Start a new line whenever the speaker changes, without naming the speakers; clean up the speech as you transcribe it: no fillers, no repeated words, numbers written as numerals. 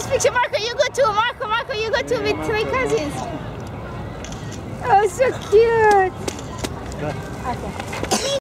this picture. Marco, you go too. Marco, you go too with my cousins. Oh, so cute. Okay.